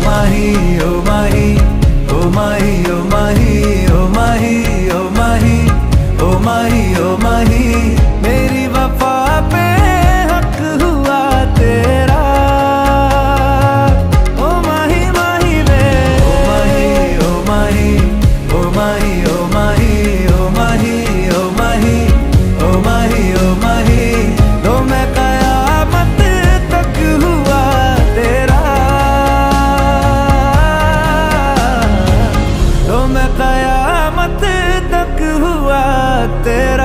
माही ओ माही ओ माही ओ माही ओ माही ओ माही ओ माही ओ माही मेरी वफा पे हक हुआ तेरा। ओ माही माही वे ओ माही ओ माही ओ माही ओ माही ओ माही ओ माही ओ माही ओ माही तो मैं कयामत तक हुआ तेरा। तो मैं कयामत तक हुआ तेरा।